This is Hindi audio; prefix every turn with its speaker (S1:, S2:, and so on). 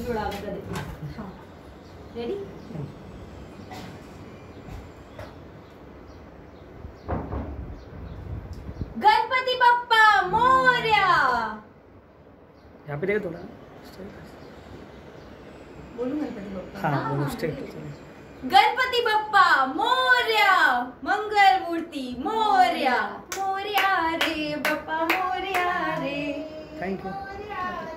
S1: भी उड़ा के देती हूँ। हाँ रेडी। गणपति बप्पा मोरया।
S2: यहाँ पे देखो थोड़ा
S1: बोलूं गणपति बप्पा।
S2: हाँ बोलो स्ट्रेट।
S1: गणपति बप्पा मोरया, मंगल मूर्ति मोरया, मोरया रे बप्पा मोरया रे।
S2: Thank you.